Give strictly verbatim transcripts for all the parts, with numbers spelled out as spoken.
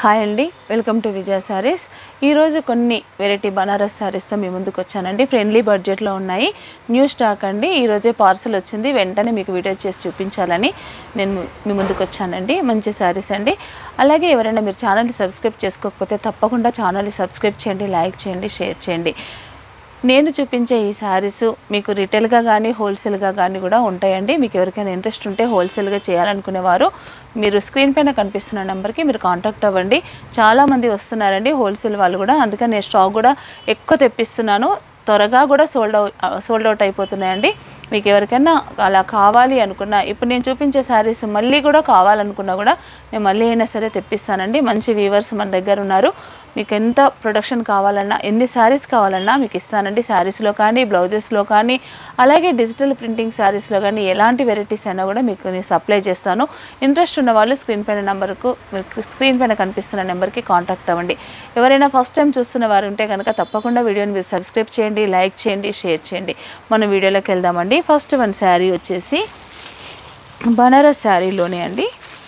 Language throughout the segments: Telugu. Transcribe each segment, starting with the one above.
హాయ్ అండి, వెల్కమ్ టు విజయ సారీస్. ఈరోజు కొన్ని వెరైటీ బనారస్ సారీస్తో మీ ముందుకు వచ్చానండి. ఫ్రెండ్లీ బడ్జెట్లో ఉన్నాయి, న్యూ స్టాక్ అండి. ఈరోజే పార్సల్ వచ్చింది, వెంటనే మీకు వీడియో చేసి చూపించాలని నేను మీ ముందుకు వచ్చానండి. మంచి సారీస్ అండి. అలాగే ఎవరైనా మీరు ఛానల్ని సబ్స్క్రైబ్ చేసుకోకపోతే తప్పకుండా ఛానల్ని సబ్స్క్రైబ్ చేయండి, లైక్ చేయండి, షేర్ చేయండి. నేను చూపించే ఈ శారీస్ మీకు రిటైల్గా కానీ హోల్సేల్గా కానీ కూడా ఉంటాయండి. మీకు ఎవరికైనా ఇంట్రెస్ట్ ఉంటే హోల్సేల్గా చేయాలనుకునేవారు మీరు స్క్రీన్ పైన కనిపిస్తున్న నెంబర్కి మీరు కాంటాక్ట్ అవ్వండి. చాలామంది వస్తున్నారండి హోల్సేల్ వాళ్ళు కూడా, అందుకని నేను స్టాక్ కూడా ఎక్కువ తెప్పిస్తున్నాను. త్వరగా కూడా సోల్డ్ అవుట్ సోల్డ్ అవుట్ అయిపోతున్నాయండి. మీకు ఎవరికైనా అలా కావాలి అనుకున్నా, ఇప్పుడు నేను చూపించే శారీస్ మళ్ళీ కూడా కావాలనుకున్నా కూడా నేను మళ్ళీ అయినా సరే తెప్పిస్తానండి. మంచి వీవర్స్ మన దగ్గర ఉన్నారు. మీకు ఎంత ప్రొడక్షన్ కావాలన్నా, ఎన్ని శారీస్ కావాలన్నా మీకు ఇస్తానండి. శారీస్లో కానీ, బ్లౌజెస్లో కానీ, అలాగే డిజిటల్ ప్రింటింగ్ శారీస్లో కానీ ఎలాంటి వెరైటీస్ అయినా కూడా మీకు నేను సప్లై చేస్తాను. ఇంట్రెస్ట్ ఉన్న వాళ్ళు స్క్రీన్ పైన నెంబర్కు స్క్రీన్ పైన కనిపిస్తున్న నెంబర్కి కాంటాక్ట్ అవ్వండి. ఎవరైనా ఫస్ట్ టైం చూస్తున్న వారు ఉంటే కనుక తప్పకుండా వీడియోని మీరు సబ్స్క్రైబ్ చేయండి, లైక్ చేయండి, షేర్ చేయండి. మనం వీడియోలోకి వెళ్దామండి. ఫస్ట్ వన్ శారీ వచ్చేసి బనారస్ శారీలోనే అండి.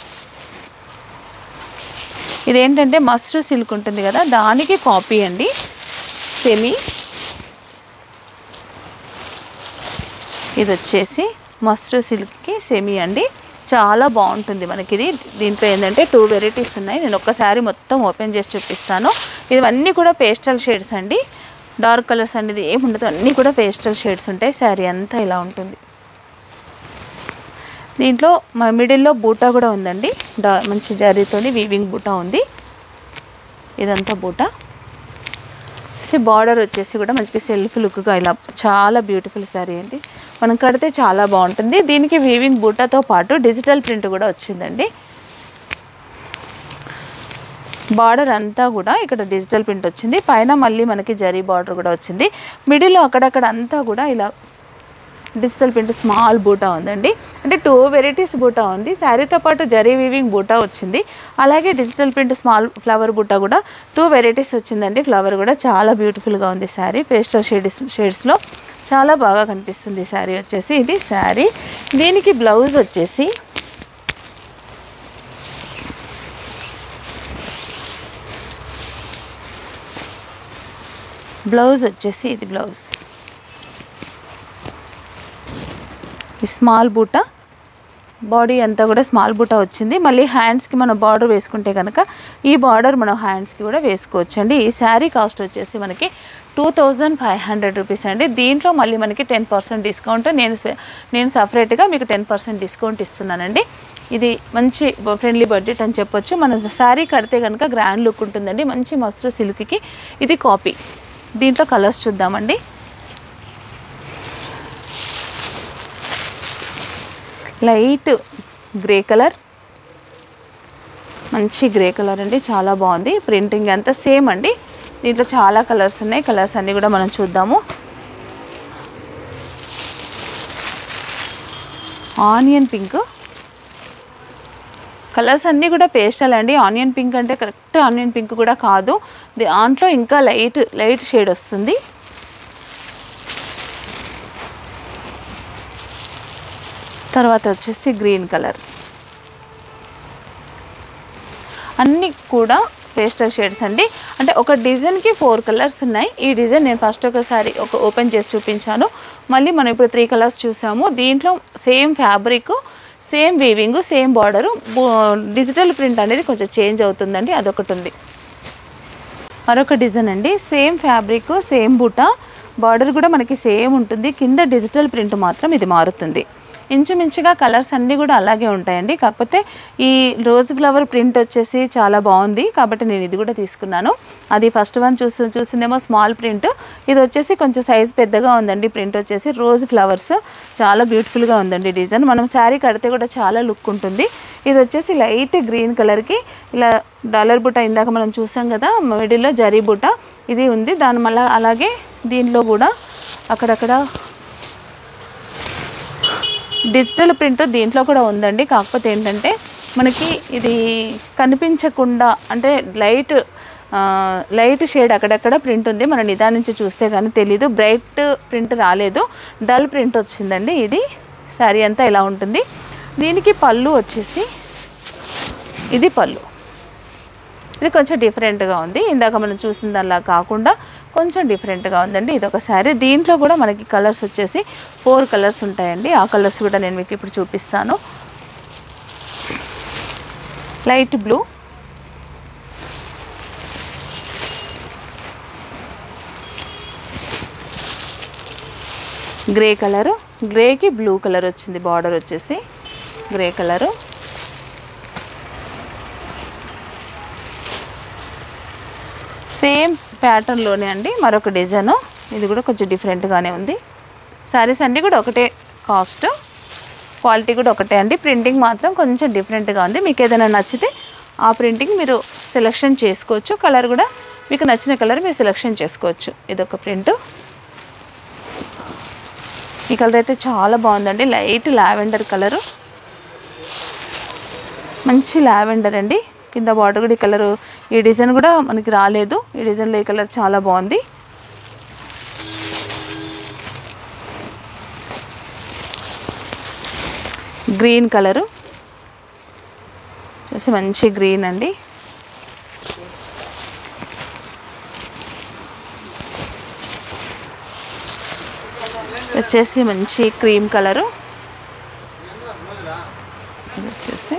ఇదేంటంటే మస్రు సిల్క్ ఉంటుంది కదా, దానికి కాపీ అండి. సెమీ ఇది వచ్చేసి మస్రు సిల్క్కి సెమీ అండి. చాలా బాగుంటుంది మనకి ఇది. దీంట్లో ఏంటంటే టూ వెరైటీస్ ఉన్నాయి. నేను ఒక్కసారి మొత్తం ఓపెన్ చేసి చూపిస్తాను. ఇవన్నీ కూడా పేస్టల్ షేడ్స్ అండి. డార్క్ కలర్స్ అనేది ఏమి ఉండదు, అన్నీ కూడా పేస్టల్ షేడ్స్ ఉంటాయి. శారీ అంతా ఇలా ఉంటుంది. దీంట్లో మన మిడిల్లో బూటా కూడా ఉందండి. డా మంచి జరీతోని వీవింగ్ బూటా ఉంది. ఇదంతా బూటా. బార్డర్ వచ్చేసి కూడా మంచిగా సెల్ఫ్ లుక్గా ఇలా చాలా బ్యూటిఫుల్ శారీ అండి. మనం కడితే చాలా బాగుంటుంది. దీనికి వీవింగ్ బూటాతో పాటు డిజిటల్ ప్రింట్ కూడా వచ్చిందండి. బార్డర్ అంతా కూడా ఇక్కడ డిజిటల్ ప్రింట్ వచ్చింది. పైన మళ్ళీ మనకి జరీ బార్డర్ కూడా వచ్చింది. మిడిల్లో అక్కడక్కడ అంతా కూడా ఇలా డిజిటల్ ప్రింట్ స్మాల్ బూటా ఉందండి. అంటే టూ వెరైటీస్ బూటా ఉంది. శారీతో పాటు జరీ వీవింగ్ బూటా వచ్చింది. అలాగే డిజిటల్ ప్రింట్ స్మాల్ ఫ్లవర్ బూటా కూడా టూ వెరైటీస్ వచ్చిందండి. ఫ్లవర్ కూడా చాలా బ్యూటిఫుల్గా ఉంది శారీ. పేస్టల్ షేడ్స్ షేడ్స్లో చాలా బాగా కనిపిస్తుంది శారీ వచ్చేసి. ఇది శారీ. దీనికి బ్లౌజ్ వచ్చేసి బ్లౌజ్ వచ్చేసి ఇది బ్లౌజ్ ఈ స్మాల్ బూటా, బాడీ అంతా కూడా స్మాల్ బూటా వచ్చింది. మళ్ళీ హ్యాండ్స్కి మనం బార్డర్ వేసుకుంటే కనుక ఈ బార్డర్ మనం హ్యాండ్స్కి కూడా వేసుకోవచ్చు అండి. ఈ శారీ కాస్ట్ వచ్చేసి మనకి two thousand five hundred rupees అండి. దీంట్లో మళ్ళీ మనకి టెన్ పర్సెంట్ డిస్కౌంట్ నేను నేను సపరేట్గా మీకు టెన్ పర్సెంట్ డిస్కౌంట్ ఇస్తున్నానండి. ఇది మంచి ఫ్రెండ్లీ బడ్జెట్ అని చెప్పొచ్చు. మనం శారీ కడితే కనుక గ్రాండ్ లుక్ ఉంటుందండి. మంచి మస్రు సిల్క్కి ఇది కాపీ. దీంట్లో కలర్స్ చూద్దామండి. లైట్ గ్రే కలర్, మంచి గ్రే కలర్ అండి. చాలా బాగుంది. ప్రింటింగ్ అంతా సేమ్ అండి. దీంట్లో చాలా కలర్స్ ఉన్నాయి. కలర్స్ అన్నీ కూడా మనం చూద్దాము. ఆనియన్ పింక్, కలర్స్ అన్నీ కూడా పేస్టల్ అండి. ఆనియన్ పింక్ అంటే కరెక్ట్ ఆనియన్ పింక్ కూడా కాదు, దాంట్లో ఇంకా లైట్ లైట్ షేడ్ వస్తుంది. తర్వాత వచ్చేసి గ్రీన్ కలర్. అన్నీ కూడా పేస్టల్ షేడ్స్ అండి. అంటే ఒక డిజైన్కి ఫోర్ కలర్స్ ఉన్నాయి. ఈ డిజైన్ నేను ఫస్ట్ ఒకసారి ఒక ఓపెన్ చేసి చూపించాను. మళ్ళీ మనం ఇప్పుడు త్రీ కలర్స్ చూసాము. దీంట్లో same fabric, same weaving, same border. Digital print అనేది కొంచెం చేంజ్ అవుతుందండి, అదొకటి ఉంది. మరొక డిజైన్ అండి. సేమ్ ఫ్యాబ్రిక్, సేమ్ బూటా, బార్డర్ కూడా మనకి సేమ్ ఉంటుంది. కింద డిజిటల్ ప్రింట్ మాత్రం ఇది మారుతుంది. ఇంచుమించుగా కలర్స్ అన్నీ కూడా అలాగే ఉంటాయండి. కాకపోతే ఈ రోజ్ ఫ్లవర్ ప్రింట్ వచ్చేసి చాలా బాగుంది కాబట్టి నేను ఇది కూడా తీసుకున్నాను. అది ఫస్ట్ వన్ చూసి చూసిందేమో స్మాల్ ప్రింట్, ఇది వచ్చేసి కొంచెం సైజ్ పెద్దగా ఉందండి. ప్రింట్ వచ్చేసి రోజ్ ఫ్లవర్స్ చాలా బ్యూటిఫుల్గా ఉందండి డిజైన్. మనం శారీ కడితే కూడా చాలా లుక్ ఉంటుంది. ఇది వచ్చేసి లైట్ గ్రీన్ కలర్కి ఇలా డాలర్ బుట్ట ఇందాక మనం చూసాం కదా, మిడిల్లో జరీ బుట్ట ఇది ఉంది. దాని మళ్ళీ అలాగే దీనిలో కూడా అక్కడక్కడ డిజిటల్ ప్రింట్ దీంట్లో కూడా ఉందండి. కాకపోతే ఏంటంటే మనకి ఇది కనిపించకుండా, అంటే లైట్ లైట్ షేడ్ అక్కడక్కడ ప్రింట్ ఉంది. మనం నిదానించి చూస్తే కానీ తెలీదు. బ్రైట్ ప్రింట్ రాలేదు, డల్ ప్రింట్ వచ్చిందండి. ఇది శారీ అంతా ఇలా ఉంటుంది. దీనికి పళ్ళు వచ్చేసి ఇది పళ్ళు. ఇది కొంచెం డిఫరెంట్గా ఉంది, ఇందాక మనం చూసిన దానిలా కాకుండా కొంచెం డిఫరెంట్గా ఉందండి. ఇది ఒక శారీ. దీంట్లో కూడా మనకి కలర్స్ వచ్చేసి ఫోర్ కలర్స్ ఉంటాయండి. ఆ కలర్స్ కూడా నేను మీకు ఇప్పుడు చూపిస్తాను. లైట్ బ్లూ, గ్రే కలరు, గ్రేకి బ్లూ కలర్ వచ్చింది, బార్డర్ వచ్చేసి గ్రే కలరు, సేమ్ ప్యాటర్న్లోనే అండి మరొక డిజైను. ఇది కూడా కొంచెం డిఫరెంట్గానే ఉంది. శారీస్ అన్నీ కూడా ఒకటే కాస్ట్, క్వాలిటీ కూడా ఒకటే అండి. ప్రింటింగ్ మాత్రం కొంచెం డిఫరెంట్గా ఉంది. మీకు ఏదైనా నచ్చితే ఆ ప్రింటింగ్ మీరు సెలెక్షన్ చేసుకోవచ్చు. కలర్ కూడా మీకు నచ్చిన కలర్ మీరు సెలెక్షన్ చేసుకోవచ్చు. ఇదొక ప్రింట్. ఈ కలర్ అయితే చాలా బాగుందండి, లైట్ లావెండర్ కలరు, మంచి లావెండర్ అండి. కింద బార్డర్ కూడా ఈ కలరు, ఈ డిజైన్ కూడా మనకి రాలేదు. ఈ డిజైన్లో ఈ కలర్ చాలా బాగుంది. గ్రీన్ కలరు చూసి మంచి గ్రీన్ అండి. వచ్చేసి మంచి క్రీమ్ కలరు, వచ్చేసి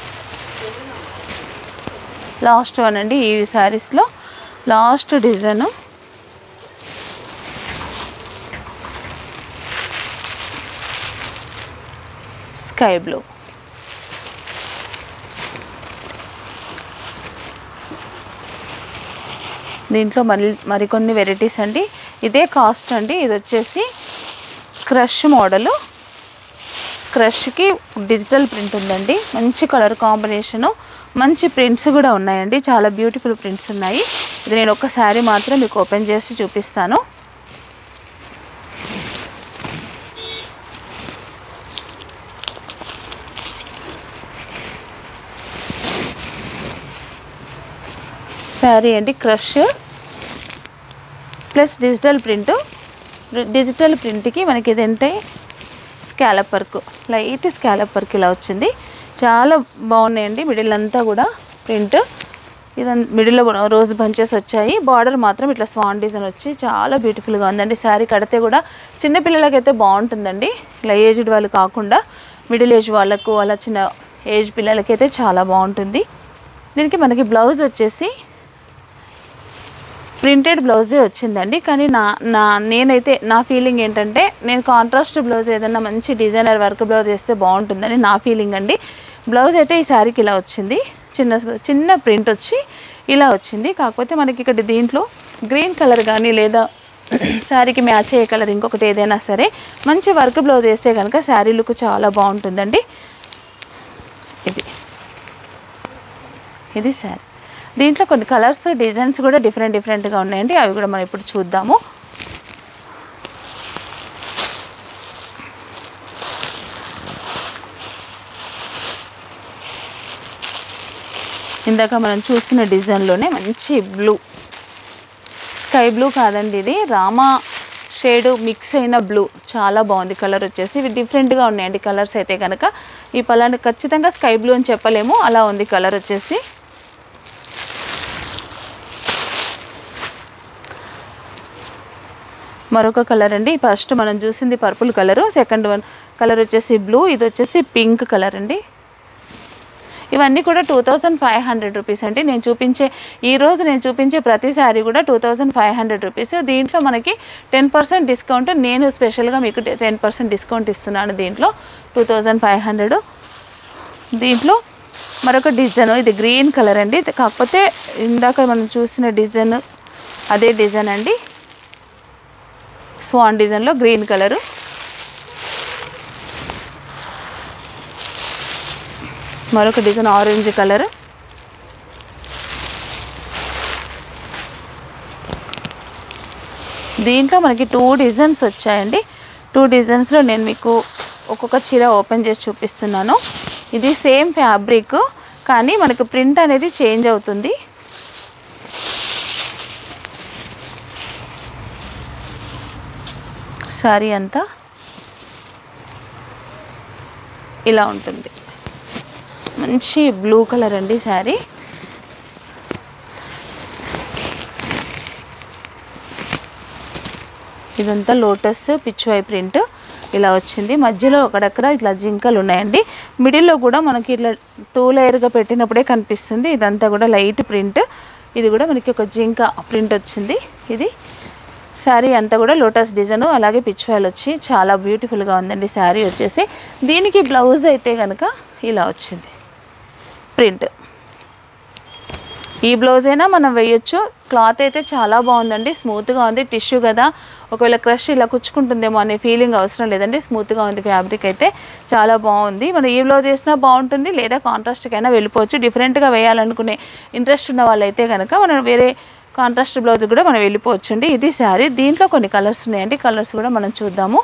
లాస్ట్ వన్ అండి. ఈ శారీస్లో లాస్ట్ డిజైన్ స్కై బ్లూ. దీంట్లో మరి మరికొన్ని వెరైటీస్ అండి. ఇదే కాస్ట్ అండి. ఇది వచ్చేసి క్రష్ మోడలు, క్రష్కి డిజిటల్ ప్రింట్ ఉందండి. మంచి కలర్ కాంబినేషను, మంచి ప్రింట్స్ కూడా ఉన్నాయండి. చాలా బ్యూటిఫుల్ ప్రింట్స్ ఉన్నాయి. ఇది నేను ఒక శారీ మాత్రం మీకు ఓపెన్ చేసి చూపిస్తాను. శారీ అండి crush plus digital print. Digital ప్రింట్కి మనకి ఇదంటే scallop work, light scallop work ఇలా వచ్చింది. చాలా బాగున్నాయండి. మిడిల్ అంతా కూడా ప్రింట్, ఇదంతా మిడిల్లో రోజ్ బంచెస్ వచ్చాయి. బార్డర్ మాత్రం ఇట్లా స్వాన్ డిజైన్ వచ్చి చాలా బ్యూటిఫుల్గా ఉందండి. శారీ కడితే కూడా చిన్నపిల్లలకైతే బాగుంటుందండి. ఇలా ఏజ్డ్ వాళ్ళు కాకుండా మిడిల్ ఏజ్ వాళ్ళకు, అలా చిన్న ఏజ్ పిల్లలకైతే చాలా బాగుంటుంది. దీనికి మనకి బ్లౌజ్ వచ్చేసి ప్రింటెడ్ బ్లౌజే వచ్చిందండి. కానీ నా నా నేనైతే నా ఫీలింగ్ ఏంటంటే, నేను కాంట్రాస్ట్ బ్లౌజ్ ఏదైనా మంచి డిజైనర్ వర్క్ బ్లౌజ్ వేస్తే బాగుంటుందని నా ఫీలింగ్ అండి. బ్లౌజ్ అయితే ఈ శారీకి ఇలా వచ్చింది, చిన్న చిన్న ప్రింట్ వచ్చి ఇలా వచ్చింది. కాకపోతే మనకి ఇక్కడ దీంట్లో గ్రీన్ కలర్ కానీ లేదా శారీకి మ్యాచ్ అయ్యే కలర్ ఇంకొకటి ఏదైనా సరే మంచి వర్క్ బ్లౌజ్ వేస్తే కనుక శారీ లుక్ చాలా బాగుంటుందండి. ఇది ఇది శారీ. దీంట్లో కొన్ని కలర్స్, డిజైన్స్ కూడా డిఫరెంట్ డిఫరెంట్గా ఉన్నాయండి. అవి కూడా మనం ఇప్పుడు చూద్దాము. ఇందాక మనం చూసిన డిజైన్లోనే మంచి బ్లూ, స్కై బ్లూ కాదండి, ఇది రామా షేడ్ మిక్స్ అయిన బ్లూ. చాలా బాగుంది కలర్ వచ్చేసి. ఇవి డిఫరెంట్గా ఉన్నాయండి కలర్స్ అయితే కనుక. ఈ పలానా ఖచ్చితంగా స్కై బ్లూ అని చెప్పలేము, అలా ఉంది కలర్ వచ్చేసి. మరొక కలర్ అండి. ఫస్ట్ మనం చూసింది purple colour, second one colour వచ్చేసి బ్లూ, ఇది వచ్చేసి పింక్ కలర్ అండి. ఇవన్నీ కూడా two thousand five hundred rupees అండి. నేను చూపించే ఈరోజు నేను చూపించే ప్రతి శారీ కూడా two thousand five hundred rupees. దీంట్లో మనకి టెన్ పర్సెంట్ డిస్కౌంట్, నేను స్పెషల్గా మీకు టెన్ పర్సెంట్ డిస్కౌంట్ ఇస్తున్నాను. దీంట్లో టూ థౌజండ్ ఫైవ్ హండ్రెడ్. దీంట్లో మరొక డిజైన్, ఇది గ్రీన్ కలర్ అండి. కాకపోతే ఇందాక మనం చూసిన డిజైన్ అదే డిజైన్ అండి, స్వాన్ డిజైన్లో గ్రీన్ కలరు. మరొక డిజైన్ ఆరెంజ్ కలర్. దీంట్లో మనకి టూ డిజైన్స్ వచ్చాయండి. టూ డిజైన్స్లో నేను మీకు ఒక్కొక్క చీర ఓపెన్ చేసి చూపిస్తున్నాను. ఇది సేమ్ ఫ్యాబ్రిక్ కానీ మనకు ప్రింట్ అనేది చేంజ్ అవుతుంది. శారీ అంతా ఇలా ఉంటుంది. మంచి బ్లూ కలర్ అండి శారీ. ఇదంతా లోటస్ పిచ్వై ప్రింట్ ఇలా వచ్చింది. మధ్యలో అక్కడక్కడ ఇట్లా జింకలు ఉన్నాయండి. మిడిల్లో కూడా మనకి ఇట్లా టూ లేయర్గా పెట్టినప్పుడే కనిపిస్తుంది. ఇదంతా కూడా లైట్ ప్రింట్. ఇది కూడా మనకి ఒక జింక ప్రింట్ వచ్చింది. ఇది శారీ అంతా కూడా లోటస్ డిజైన్ అలాగే పిచ్వాయిల్ వచ్చి చాలా బ్యూటిఫుల్గా ఉందండి శారీ వచ్చేసి. దీనికి బ్లౌజ్ అయితే కనుక ఇలా వచ్చింది ప్రింట్. ఈ బ్లౌజ్ అయినా మనం వేయొచ్చు. క్లాత్ అయితే చాలా బాగుందండి, స్మూత్గా ఉంది. టిష్యూ కదా, ఒకవేళ క్రష్ ఇలా కుచ్చుకుంటుందేమో అనే ఫీలింగ్ అవసరం లేదండి. స్మూత్గా ఉంది ఫ్యాబ్రిక్ అయితే చాలా బాగుంది. మనం ఈ బ్లౌజ్ వేసినా బాగుంటుంది, లేదా కాంట్రాస్ట్కైనా వెళ్ళిపోవచ్చు. డిఫరెంట్గా వేయాలనుకునే ఇంట్రెస్ట్ ఉన్న వాళ్ళైతే కనుక మనం వేరే కాంట్రాస్ట్ బ్లౌజ్ కూడా మనం వెళ్ళిపోవచ్చు అండి. ఇది శారీ. దీంట్లో కొన్ని కలర్స్ ఉన్నాయండి, కలర్స్ కూడా మనం చూద్దాము.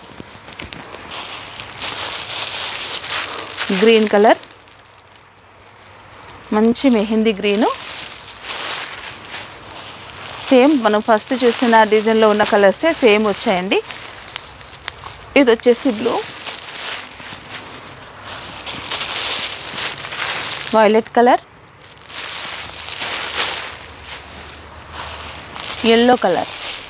గ్రీన్ కలర్, మంచి మెహందీ గ్రీను, సేమ్ మనం ఫస్ట్ చూసిన డిజైన్లో ఉన్న కలర్సే సేమ్ వచ్చాయండి. ఇది వచ్చేసి blue, violet colour, yellow colour,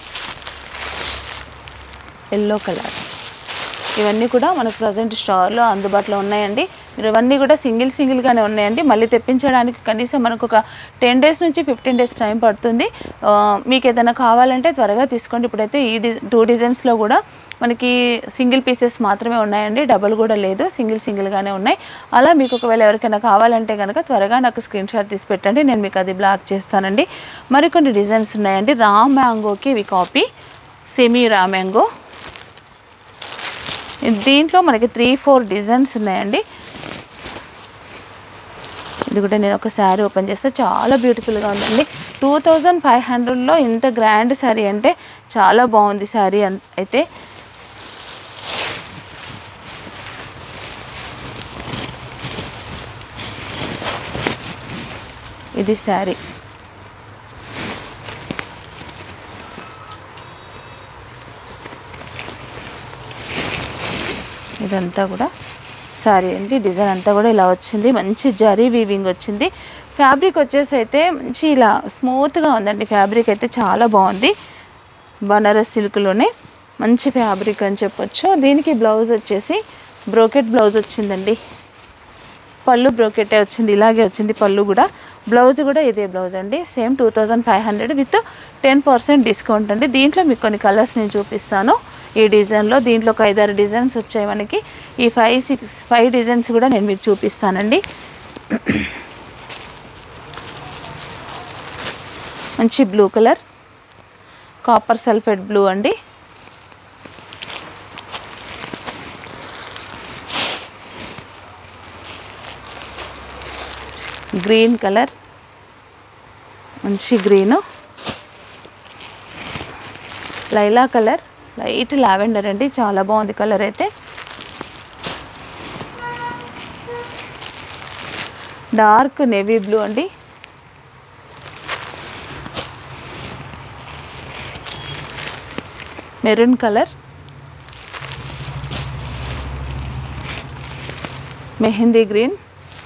yellow colour. ఇవన్నీ కూడా మనకు ప్రజెంట్ స్టార్లో అందుబాటులో ఉన్నాయండి. మీరు ఇవన్నీ కూడా సింగిల్ సింగిల్గానే ఉన్నాయండి. మళ్ళీ తెప్పించడానికి కనీసం మనకు ఒక టెన్ డేస్ నుంచి ఫిఫ్టీన్ డేస్ టైం పడుతుంది. మీకు ఏదైనా కావాలంటే త్వరగా తీసుకోండి. ఇప్పుడైతే ఈ డి టూ డిజైన్స్లో కూడా మనకి సింగిల్ పీసెస్ మాత్రమే ఉన్నాయండి, డబుల్ కూడా లేదు, సింగిల్ సింగిల్గానే ఉన్నాయి. అలా మీకు ఒకవేళ ఎవరికైనా కావాలంటే కనుక త్వరగా నాకు స్క్రీన్ షాట్ తీసి పెట్టండి, నేను మీకు అది బ్లాక్ చేస్తానండి. మరికొన్ని డిజైన్స్ ఉన్నాయండి. రా మ్యాంగోకి ఇవి కాపీ, సెమీ రా మ్యాంగో. దీంట్లో మనకి త్రీ ఫోర్ డిజైన్స్ ఉన్నాయండి. ఇది కూడా నేను ఒక శారీ ఓపెన్ చేస్తే చాలా బ్యూటిఫుల్గా ఉందండి. టూ థౌజండ్ ఫైవ్ హండ్రెడ్లో ఇంత గ్రాండ్ శారీ అంటే చాలా బాగుంది శారీ అయితే. ఇది శారీ. ఇదంతా కూడా శారీ అండి. డిజైన్ అంతా కూడా ఇలా వచ్చింది, మంచి జరీ వీవింగ్ వచ్చింది. ఫ్యాబ్రిక్ వచ్చేసి అయితే మంచి ఇలా స్మూత్గా ఉందండి. ఫ్యాబ్రిక్ అయితే చాలా బాగుంది. బనారస్ సిల్క్లోనే మంచి ఫ్యాబ్రిక్ అని చెప్పొచ్చు. దీనికి బ్లౌజ్ వచ్చేసి బ్రోకెట్ బ్లౌజ్ వచ్చిందండి. పళ్ళు బ్రోకెటే వచ్చింది, ఇలాగే వచ్చింది పళ్ళు కూడా. బ్లౌజ్ కూడా ఇదే బ్లౌజ్ అండి, same two thousand five hundred with ten percent discount అండి. దీంట్లో మీకు కొన్ని కలర్స్ నేను చూపిస్తాను. ఈ డిజైన్లో దీంట్లో ఒక ఐదారు డిజైన్స్ వచ్చాయి మనకి. ఈ ఫైవ్ సిక్స్ ఫైవ్ డిజైన్స్ కూడా నేను మీకు చూపిస్తానండి. మంచి blue colour, copper sulphate blue అండి. గ్రీన్ కలర్, మంచి green. Lilac colour, light lavender అండి, చాలా బాగుంది కలర్ అయితే. డార్క్ నేవీ బ్లూ అండి. Maroon colour, mehndi green.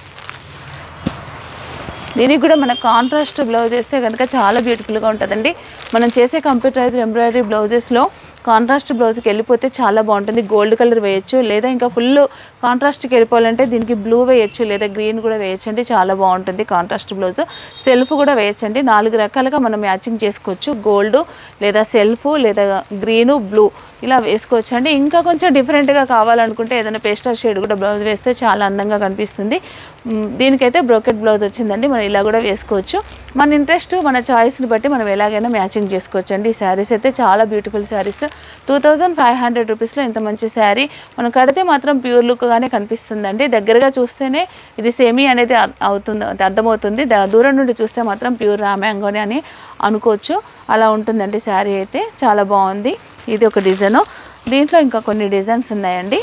దీనికి కూడా మన కాంట్రాస్ట్ బ్లౌజ్ వేస్తే కనుక చాలా బ్యూటిఫుల్గా ఉంటుందండి. మనం చేసే కంప్యూటరైజ్డ్ ఎంబ్రాయిడరీ బ్లౌజెస్లో కాంట్రాస్ట్ బ్లౌజ్కి వెళ్ళిపోతే చాలా బాగుంటుంది. గోల్డ్ కలర్ వేయచ్చు, లేదా ఇంకా ఫుల్ కాంట్రాస్ట్కి వెళ్ళిపోవాలంటే దీనికి బ్లూ వేయచ్చు, లేదా గ్రీన్ కూడా వేయచ్చండి, చాలా బాగుంటుంది కాంట్రాస్ట్ బ్లౌజ్. సెల్ఫ్ కూడా వేయచ్చండి, నాలుగు రకాలుగా మనం మ్యాచింగ్ చేసుకోవచ్చు. గోల్డ్ లేదా సెల్ఫ్ లేదా గ్రీను బ్లూ ఇలా వేసుకోవచ్చు అండి. ఇంకా కొంచెం డిఫరెంట్గా కావాలనుకుంటే ఏదైనా పేస్టల్ షేడ్ కూడా బ్లౌజ్ వేస్తే చాలా అందంగా కనిపిస్తుంది. దీనికైతే బ్రోకెట్ బ్లౌజ్ వచ్చిందండి, మనం ఇలా కూడా వేసుకోవచ్చు. మన ఇంట్రెస్ట్ మన చాయిస్ని బట్టి మనం ఎలాగైనా మ్యాచింగ్ చేసుకోవచ్చు అండి. ఈ శారీస్ అయితే చాలా beautiful saris. Two thousand five hundred రూపీస్లో ఇంత మంచి శారీ మనం కడితే మాత్రం ప్యూర్ లుక్గానే కనిపిస్తుందండి. దగ్గరగా చూస్తేనే ఇది సెమీ అనేది అవుతుంది, అర్థమవుతుంది. దూరం నుండి చూస్తే మాత్రం ప్యూర్ రా మ్యాంగోని అని అనుకోవచ్చు. అలా ఉంటుందండి శారీ అయితే, చాలా బాగుంది. ఇది ఒక డిజైను. దీంట్లో ఇంకా కొన్ని డిజైన్స్ ఉన్నాయండి.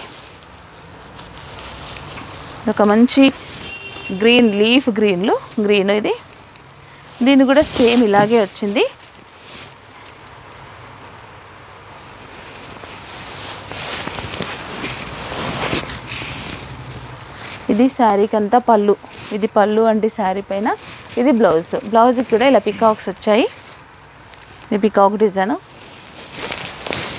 ఒక మంచి గ్రీన్ లీఫ్ గ్రీన్లు గ్రీన్ ఇది. దీన్ని కూడా సేమ్ ఇలాగే వచ్చింది. ఇది శారీకి అంతా పళ్ళు, ఇది పళ్ళు అండి శారీ పైన. ఇది బ్లౌజ్, బ్లౌజ్కి కూడా ఇలా పికాక్స్ వచ్చాయి. ఇది పికాక్ డిజైన్.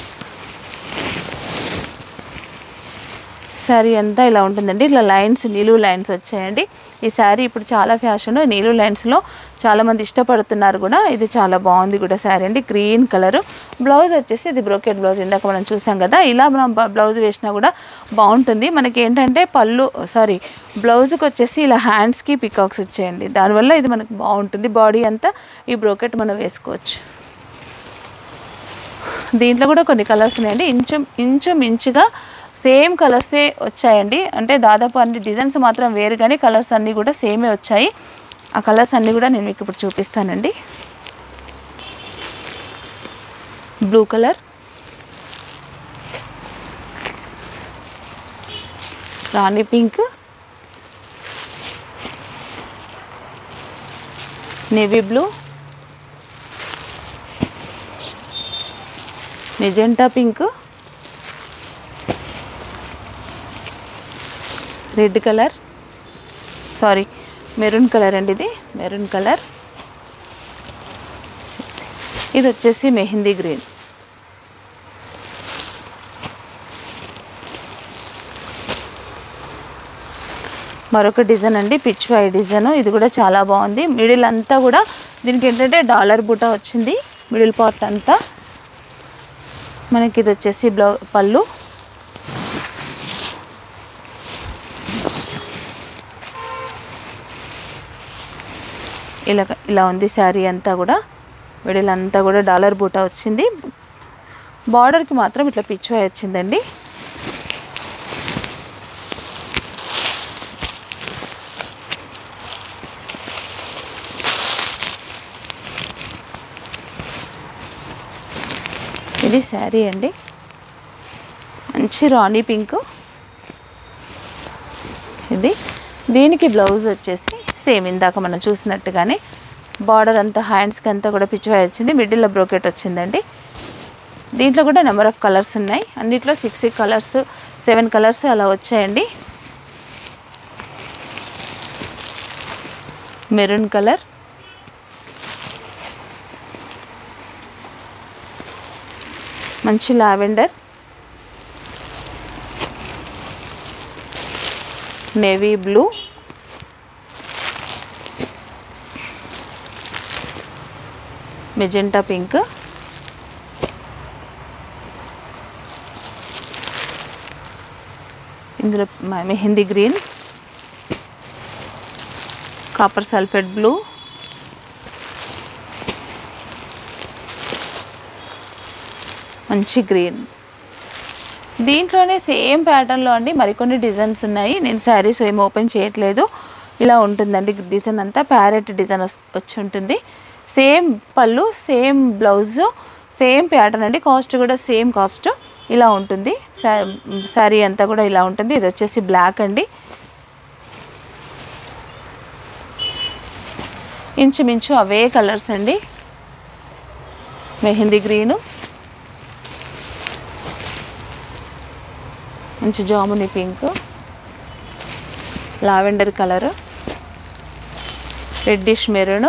శారీ అంతా ఇలా ఉంటుందండి. ఇట్లా లైన్స్ నిలువు లైన్స్ వచ్చాయండి. ఈ శారీ ఇప్పుడు చాలా ఫ్యాషన్, నిలువు లైన్స్లో చాలామంది ఇష్టపడుతున్నారు కూడా. ఇది చాలా బాగుంది కూడా శారీ అండి. Green colour. బ్లౌజ్ వచ్చేసి ఇది బ్రోకెట్ బ్లౌజ్, ఇందాక మనం చూసాం కదా. ఇలా మనం బ్లౌజ్ వేసినా కూడా బాగుంటుంది. మనకి ఏంటంటే పళ్ళు సారీ బ్లౌజ్కి వచ్చేసి ఇలా హ్యాండ్స్కి పికాక్స్ వచ్చాయండి. దానివల్ల ఇది మనకు బాగుంటుంది. బాడీ అంతా ఈ బ్రోకెట్ మనం వేసుకోవచ్చు. దీంట్లో కూడా కొన్ని కలర్స్ ఉన్నాయండి. ఇంచు ఇంచు మించుగా సేమ్ కలర్సే వచ్చాయండి. అంటే దాదాపు అన్ని డిజైన్స్ మాత్రం వేరు కానీ కలర్స్ అన్నీ కూడా సేమే వచ్చాయి. ఆ కలర్స్ అన్నీ కూడా నేను మీకు ఇప్పుడు చూపిస్తానండి. Blue colour, rani pink, navy blue, magenta pink, red colour sorry maroon colour అండి. ఇది మెరూన్ కలర్. ఇది వచ్చేసి మెహందీ గ్రీన్. మరొక డిజైన్ అండి, పిచ్ వై డిజైన్. ఇది కూడా చాలా బాగుంది. మిడిల్ అంతా కూడా దీనికి ఏంటంటే డాలర్ బూటా వచ్చింది. మిడిల్ పార్ట్ అంతా మనకి. ఇది వచ్చేసి బ్లౌ పళ్ళు. ఇలా ఇలా ఉంది శారీ అంతా కూడా. మిడిల్ అంతా కూడా డాలర్ బూటా వచ్చింది. బార్డర్కి మాత్రం ఇట్లా పిచ్ వై వచ్చిందండి. ఇది శారీ అండి. మంచి రాణి పింక్. ఇది దీనికి బ్లౌజ్ వచ్చేసి సేమ్ ఇందాక మనం చూసినట్టుగానే బార్డర్ అంతా హ్యాండ్స్కి అంతా కూడా పిచ్చివై వచ్చింది. మిడిల్లో బ్రోకెట్ వచ్చిందండి. దీంట్లో కూడా నెంబర్ ఆఫ్ కలర్స్ ఉన్నాయి. అన్నిట్లో six six colours seven colours అలా వచ్చాయండి. మెరూన్ కలర్, మంచి lavender, navy blue, magenta pink, ఇందులో mehndi green, copper sulphate blue, మంచి గ్రీన్. దీంట్లోనే సేమ్ ప్యాటర్న్లో అండి మరికొన్ని డిజైన్స్ ఉన్నాయి. నేను శారీస్ ఏం ఓపెన్ చేయట్లేదు. ఇలా ఉంటుందండి డిజైన్ అంతా. ప్యారెట్ డిజైన్ వచ్చి ఉంటుంది. సేమ్ పళ్ళు, సేమ్ బ్లౌజు, సేమ్ ప్యాటర్న్ అండి. కాస్ట్ కూడా సేమ్ కాస్ట్. ఇలా ఉంటుంది శారీ అంతా కూడా ఇలా ఉంటుంది. ఇది వచ్చేసి బ్లాక్ అండి. ఇంచుమించు అవే కలర్స్ అండి. మెహందీ గ్రీను, మంచి jamuni pink, lavender colour, reddish maroon,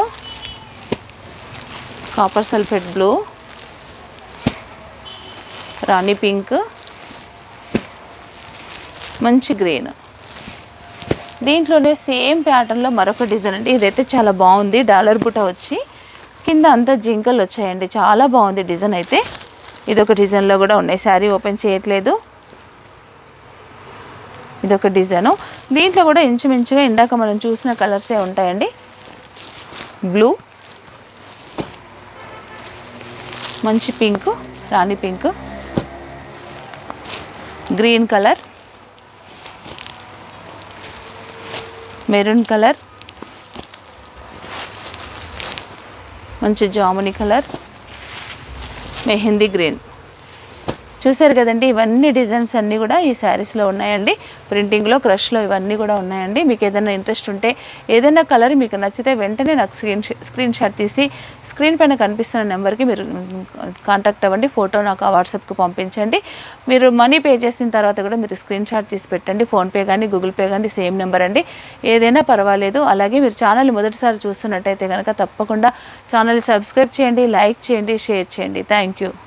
copper sulphate blue, rani pink, మంచి గ్రీన్. దీంట్లోనే సేమ్ ప్యాటర్న్లో మరొక డిజైన్ అండి. ఇదైతే చాలా బాగుంది. డాలర్ బుట్ట వచ్చి కింద అంతా జింకలు వచ్చాయండి. చాలా బాగుంది డిజైన్ అయితే. ఇదొక డిజైన్లో కూడా ఉన్నాయి. శారీ ఓపెన్ చేయట్లేదు. ఇదొక డిజైను. దీంట్లో కూడా ఇంచుమించుగా ఇందాక మనం చూసిన కలర్సే ఉంటాయండి. బ్లూ, మంచి pink, rani pink, green colour, maroon colour, మంచి జాముని కలర్, మెహందీ గ్రీన్. చూసారు కదండి, ఇవన్నీ డిజైన్స్ అన్నీ కూడా ఈ శారీస్లో ఉన్నాయండి. ప్రింటింగ్లో, క్రష్లో ఇవన్నీ కూడా ఉన్నాయండి. మీకు ఏదైనా ఇంట్రెస్ట్ ఉంటే, ఏదైనా కలర్ మీకు నచ్చితే వెంటనే నాకు స్క్రీన్ స్క్రీన్ షాట్ తీసి స్క్రీన్ పైన కనిపిస్తున్న నెంబర్కి మీరు కాంటాక్ట్ అవ్వండి. ఫోటో నాకు వాట్సాప్కి పంపించండి. మీరు మనీ పే చేసిన తర్వాత కూడా మీరు స్క్రీన్ షాట్ తీసి పెట్టండి. ఫోన్పే కానీ గూగుల్ పే కానీ సేమ్ నెంబర్ అండి. ఏదైనా పర్వాలేదు. అలాగే మీరు ఛానల్ మొదటిసారి చూస్తున్నట్టయితే కనుక తప్పకుండా ఛానల్ సబ్స్క్రైబ్ చేయండి, లైక్ చేయండి, షేర్ చేయండి. Thank you.